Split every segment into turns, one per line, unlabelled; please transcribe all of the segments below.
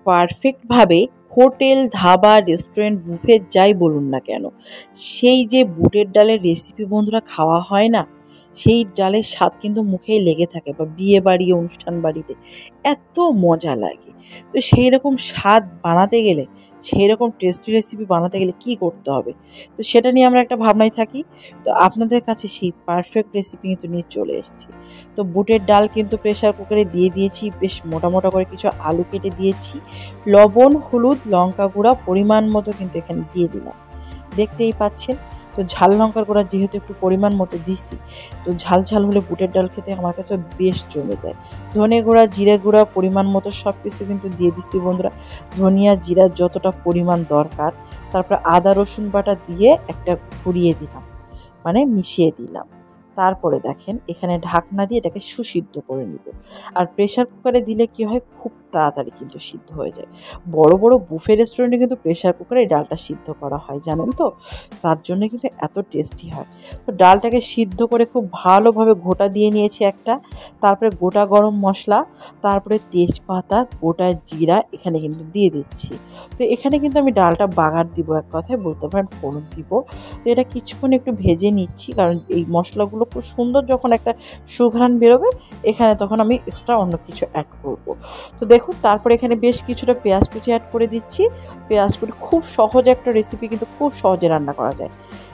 পারফেক্টভাবে hotel, dhaba, restaurant, buffet যাই বলুন না কেন, সেই যে বুটের ডালের রেসিপি বন্ধুরা খাওয়া হয় না, সেই ডালের স্বাদ কিন্তু মুখেই লেগে থাকে, বা বিয়ে বাড়ি, অনুষ্ঠান বাড়িতে এত মজা লাগে। তো সেই রকম স্বাদ বানাতে গেলে, সেই রকম টেস্টি রেসিপি বানাতে গেলে কী করতে হবে, তো সেটা নিয়ে আমরা একটা ভাবনায় থাকি। তো আপনাদের কাছে সেই পারফেক্ট রেসিপি কিন্তু নিয়ে চলে এসেছি। তো বুটের ডাল কিন্তু প্রেসার কুকারে দিয়ে দিয়েছি, বেশ মোটা মোটা করে কিছু আলু কেটে দিয়েছি, লবণ, হলুদ, লঙ্কা গুঁড়া পরিমাণ মতো কিন্তু এখানে দিয়ে দিলাম, দেখতেই পাচ্ছেন। তো ঝাল লঙ্কার গুঁড়া যেহেতু একটু পরিমাণ মতো দিছি, তো ঝাল ঝাল হলে বুটের ডাল খেতে আমার কাছে বেশ জমে যায়। ধনে গুঁড়া, জিরে গুঁড়া পরিমাণ মতো সব কিছু কিন্তু দিয়ে দিচ্ছি বন্ধুরা, ধনিয়া জিরা যতটা পরিমাণ দরকার। তারপরে আদা রসুন বাটা দিয়ে একটা ঘুরিয়ে দিলাম, মানে মিশিয়ে দিলাম। তারপরে দেখেন এখানে ঢাকনা দিয়ে এটাকে সুসিদ্ধ করে নিব। আর প্রেশার কুকারে দিলে কি হয়, খুব তাড়াতাড়ি কিন্তু সিদ্ধ হয়ে যায়। বড় বড় বুফে রেস্টুরেন্টে কিন্তু প্রেশার কুকারে এই ডালটা সিদ্ধ করা হয়, জানেন তো, তার জন্য কিন্তু এত টেস্টি হয়। তো ডালটাকে সিদ্ধ করে খুব ভালোভাবে ঘোটা দিয়ে নিয়েছি একটা, তারপরে গোটা গরম মশলা, তারপরে তেজপাতা, গোটা জিরা এখানে কিন্তু দিয়ে দিচ্ছি। তো এখানে কিন্তু আমি ডালটা বাগার দিব, এক কথায় বলতে পারেন ফোড়ন দিব। তো এটা কিছুক্ষণ একটু ভেজে নিচ্ছি, কারণ এই মশলাগুলো খুব সুন্দর যখন একটা সুঘ্রাণ বেরোবে, এখানে তখন আমি এক্সট্রা অন্য কিছু অ্যাড করব। তো দেখুন তারপরে এখানে বেশ কিছুটা পেঁয়াজ কুচি অ্যাড করে দিচ্ছি। পেঁয়াজ কুচি খুব সহজ একটা রেসিপি, কিন্তু খুব সহজে রান্না করা যায়।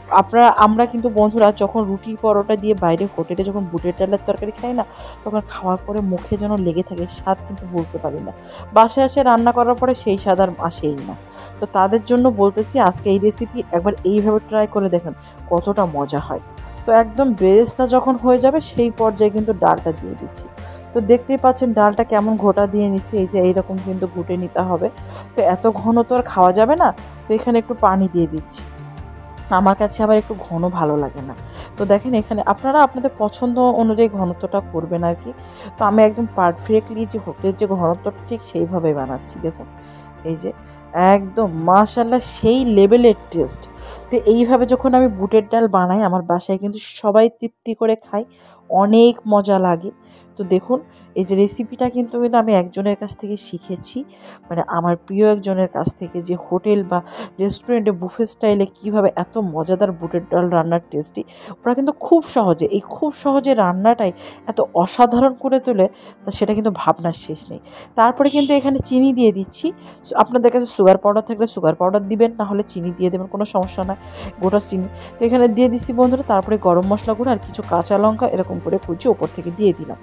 আমরা কিন্তু বন্ধুরা যখন রুটি পরোটা দিয়ে বাইরে হোটেলে যখন বুটের ডালের তরকারি খাই না, তখন খাওয়ার পরে মুখে যেন লেগে থাকে, স্বাদ কিন্তু বলতে পারি না। বাসায় এসে রান্না করার পরে সেই স্বাদ আর আসেই না। তো তাদের জন্য বলতেছি, আজকে এই রেসিপি একবার এইভাবে ট্রাই করে দেখেন কতটা মজা হয়। তো একদম বেরেস্তা যখন হয়ে যাবে সেই পর্যায়ে কিন্তু ডালটা দিয়ে দিচ্ছি। তো দেখতেই পাচ্ছেন ডালটা কেমন ঘোটা দিয়ে নিচ্ছি, এই যে এইরকম কিন্তু ঘুটে নিতে হবে। তো এত ঘন তো আর খাওয়া যাবে না, তো এখানে একটু পানি দিয়ে দিচ্ছি। আমার কাছে আবার একটু ঘন ভালো লাগে না। তো দেখেন এখানে আপনারা আপনাদের পছন্দ অনুযায়ী ঘনত্বটা করবেন আর কি। তো আমি একদম পারফেক্টলি যে হোটেলের যে ঘনত্বটা ঠিক সেইভাবেই বানাচ্ছি, দেখুন এই যে একদম মাশাআল্লাহ সেই লেভেলের টেস্ট। তো এইভাবে যখন আমি বুটের ডাল বানাই, আমার বাসায় কিন্তু সবাই তৃপ্তি করে খায়, অনেক মজা লাগে। তো দেখুন এই যে রেসিপিটা কিন্তু আমি একজনের কাছ থেকে শিখেছি, মানে আমার প্রিয় একজনের কাছ থেকে, যে হোটেল বা রেস্টুরেন্টে বুফে স্টাইলে কীভাবে এত মজাদার বুটের ডাল রান্নার টেস্টি, ওরা কিন্তু খুব সহজে, এই খুব সহজে রান্নাটাই এত অসাধারণ করে তোলে, তা সেটা কিন্তু ভাবনার শেষ নেই। তারপরে কিন্তু এখানে চিনি দিয়ে দিচ্ছি। আপনাদের কাছে সুগার পাউডার থাকলে সুগার পাউডার দিবেন, না হলে চিনি দিয়ে দেবেন, কোনো সমস্যা না, গোটা চিনি। তো এখানে দিয়ে দিচ্ছি বন্ধুরা। তারপরে গরম মশলা গুঁড়ো আর কিছু কাঁচা লঙ্কা এরকম করে কুচি ওপর থেকে দিয়ে দিলাম।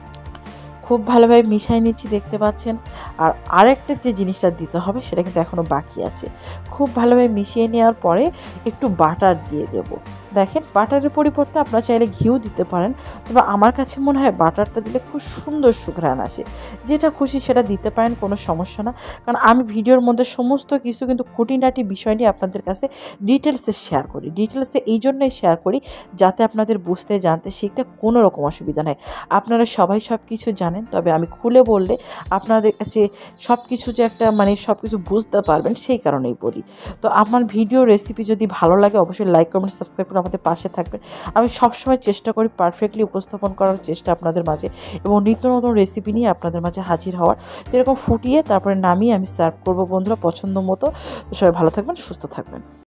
খুব ভালোভাবে মিশিয়ে নিচ্ছি, দেখতে পাচ্ছেন। আর আরেকটা যে জিনিসটা দিতে হবে সেটা কিন্তু এখনও বাকি আছে। খুব ভালোভাবে মিশিয়ে নেওয়ার পরে একটু বাটার দিয়ে দেব। দেখেন বাটারের পরিবর্তে আপনারা চাইলে ঘিও দিতে পারেন, তবে আমার কাছে মনে হয় বাটারটা দিলে খুব সুন্দর সুঘ্রাণ আসে। যেটা খুশি সেটা দিতে পারেন, কোনো সমস্যা না। কারণ আমি ভিডিওর মধ্যে সমস্ত কিছু কিন্তু খুঁটিনাটি বিষয় নিয়ে আপনাদের কাছে ডিটেলসে শেয়ার করি। ডিটেলসে এই জন্যই শেয়ার করি যাতে আপনাদের বুঝতে, জানতে, শিখতে কোনো রকম অসুবিধা নেই। আপনারা সবাই সব কিছু জানেন, তবে আমি খুলে বললে আপনাদের কাছে সব কিছু যে একটা মানে সব কিছু বুঝতে পারবেন, সেই কারণেই বলি। তো আমার ভিডিও রেসিপি যদি ভালো লাগে অবশ্যই লাইক, কমেন্ট, সাবস্ক্রাইব করে আমাদের পাশে থাকবেন। আমি সবসময় চেষ্টা করি পারফেক্টলি উপস্থাপন করার চেষ্টা আপনাদের মাঝে, এবং নিত্য নতুন রেসিপি নিয়ে আপনাদের মাঝে হাজির হওয়ার। তো এরকম ফুটিয়ে তারপরে নামিয়ে আমি সার্ভ করবো বন্ধুরা পছন্দ মতো। তো সবাই ভালো থাকবেন, সুস্থ থাকবেন।